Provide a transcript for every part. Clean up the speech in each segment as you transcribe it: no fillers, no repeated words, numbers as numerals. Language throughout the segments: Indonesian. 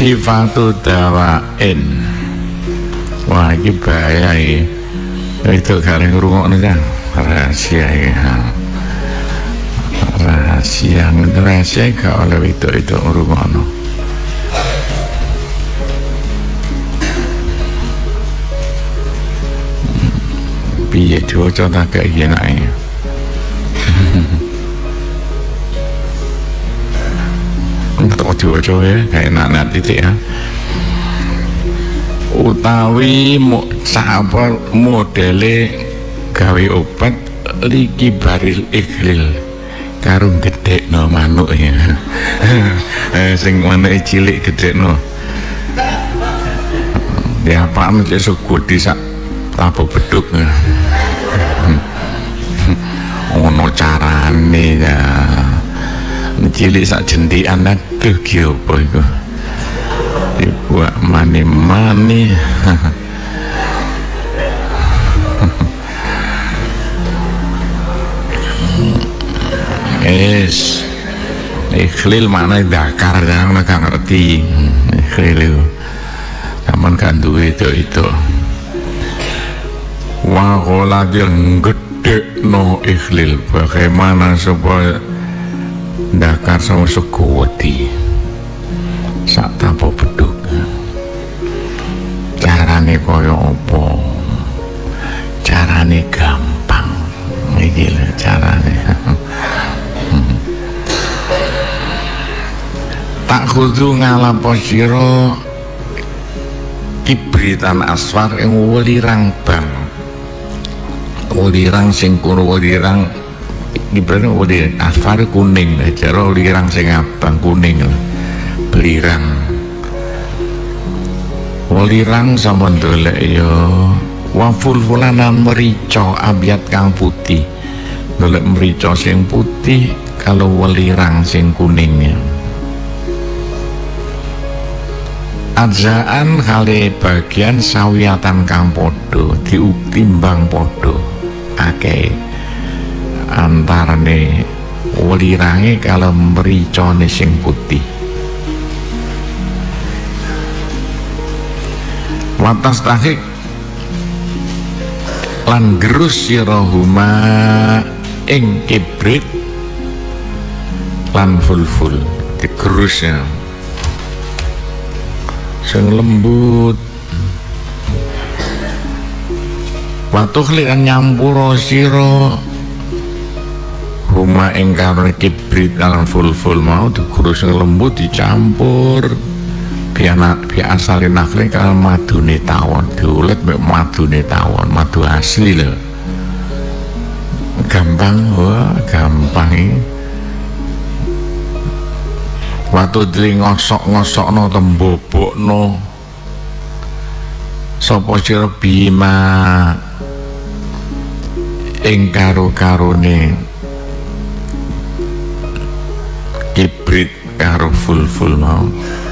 sifatu dawain. Wah iki bahaya iki. Itu kali ngrungokno ta. Rahasia iki. Rahasia gak oleh itu ngrungokno. Piye diwaca ta gak enake. Untuk diwaca ya gak enak titik ya. Utawi sapa modele gawe obat liki baril ikhlil karo gedhekno manuk ya. Sing manuke cilik gedhekno. Ya apaan cek segudi sak lapo beduk. Ono carane ya. Cilik sak jendikan aduh ki apa iku. Dibuat mani-mani. Ikhlil mana dakar jangan gak ngerti. Ikhlil kapan kan duwe itu. Wa qala gede no ikhlil bagaimana supaya dakar sama segodi sak tanpa beduk. Carane kaya apa? Carane gampang. Iki lho carane. Tak kudu ngalapo sira kibritan asfar ing welirang bang. Welirang sing kuno welirang kibritan welirang asfar kuning, cara welirang sing abang kuning. Belirang welirang sama ndolek ya waful fulanan merica abyat kang putih. Ndolek merica sing putih kalau welirang sing kuningnya. Adzaan kali bagian sawiatan kang podo diutimbang podo akeh antarane welirange kalau mericane sing putih. Watas tahik lan gerus sirahuma ing kibrit lan fulful digerusnya sing lembut. Watuh lian nyampura sira huma ing karo kibrit lan fulful mau digerus sing lembut dicampur asalin nakli kalau madune tawon diulet mek madune tawon, madu asli lho. Gampang, wah gampang iki. Watu dili ngosok-ngosokno tembobokno sapa sira bima ing karo-karone kibrit karo fulful mau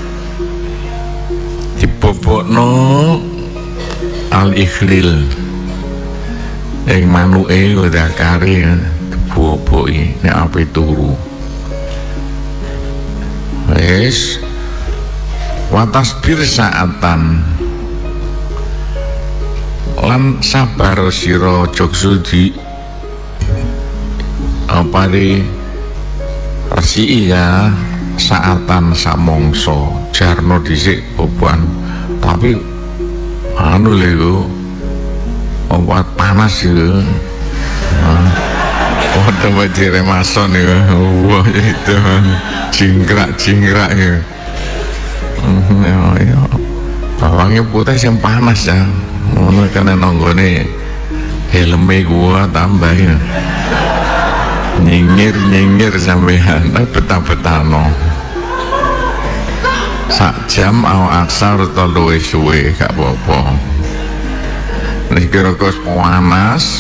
dibobokno al ikhlil ing manuke dakare diboboki nek ape turu. Wes watas bir saatan lan sabar sira jogsudi apa di resi ya saatan samongso jarno dhisik boboan tapi anu lho obat panas ya. Oh tempat diremason ya. Wah itu jingkrak ya. Ya bawangnya putih yang panas ya. Ngono kan nonggone helme gua tambahin. Nyingir sampean betah-betahno. Sak jam au aksar to luwih suwe gak apa-apa. Nek kira-kira panas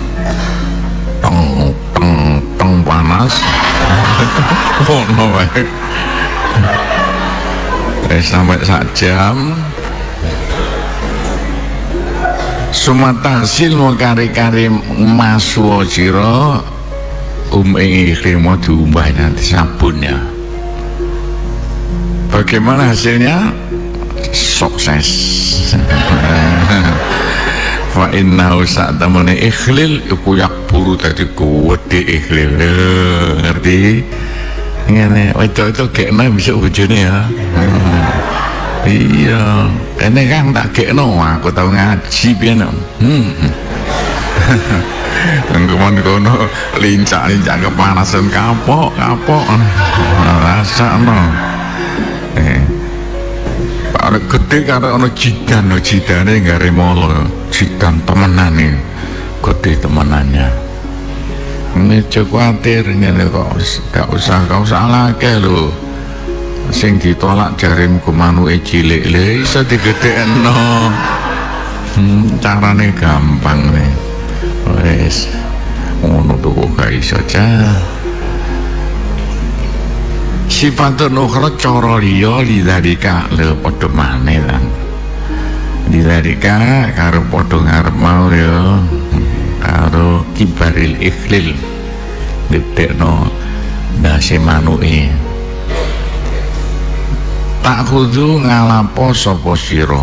teng panas ono wae sampai sak jam sumatasil mau kari-kari masuwa sira ing ikhlimo diumbah nanti sabunnya Bagaimana hasilnya? Sukses. Fa innahu sa'tamane ikhlil iku yakburu dadi gede ikhlil. Ngerti? Ngene, itu gekno bisa bojone ya. Iya, ini kan tak gekno aku tau ngaji pian. Engkon kono lincak-lincak kepanasan kapok rasakno. Pak gede karo ana jidane gare molo, jidan temenane. Gede temenannya. Meja kuatir ngene kok gak usah lake lho. Sing ditolak jarimku manuke cilik lho iso digedhekno. Carane gampang nih. Wes ngono tuh gak iso aja. Sifatun ukhra cara liya lidzalika lho padha maneh lan. Lidzalika karo padha ngarep mau ya. Karo kibaril ikhlil gedekno ndase manuke. Tak kudu ngalapo sapa sira.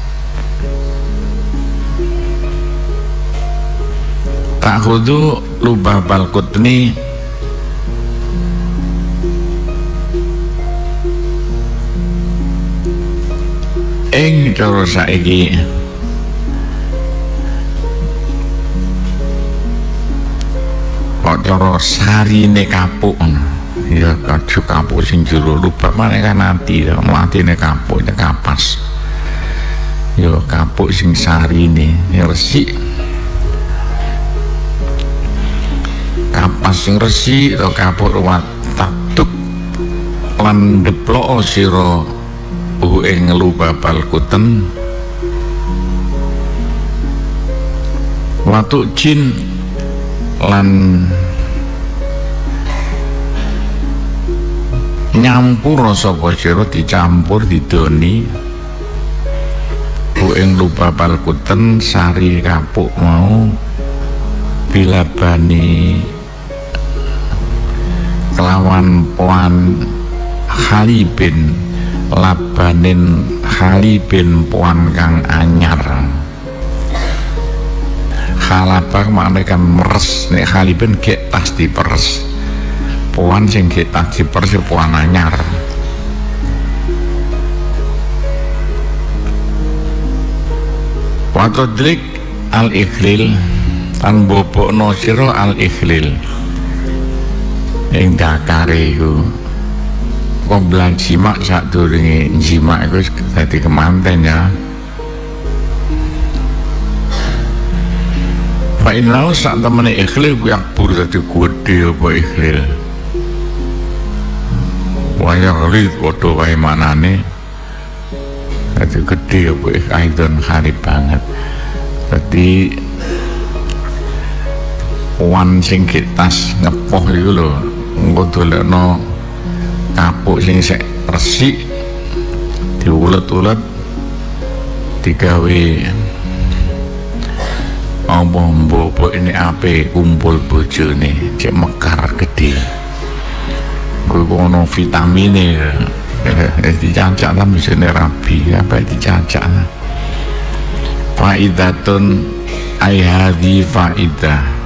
Tak kudu lubabal kutni ing cara saiki kok cara sarine kapuk ya kaju kapuk sing jero lubab maneh kan ati mlatine kapuk kapas ya kapuk sing sarine ya resik kapas sing resik atau kapuk watatub lan deplok sira ing lubabal kuten watu jin lan nyampur sapa sira dicampur didoni ing lubabal kuten sari kapuk mau bila bani kelawan puan halibin labanin halibin puan kang anyar. Halabak maknanya kan meres, nek halibin gek tas diperes, puan sing gek tas diperes puan anyar. Watodrik al ikhlil tan bobokno sira al ikhlil ing dakare iku koblan jimak sak durunge jimak iku dadi kemanten ya. Fa inna sak temene ikhlil ku yakbur dadi gede apa ikhlil. Waya rid padha wae manane dadi gede apa aidon hari banget. Dadi wan sing kitas ngepoh iku lho engko dolekno kapuk sing sek resik diulet-ulet digawe apa mbok ini ape kumpul bojone cek mekar gede kuwi ono vitamine dicacak lah misine rabi apa dicacak faidatun ai hadi faidah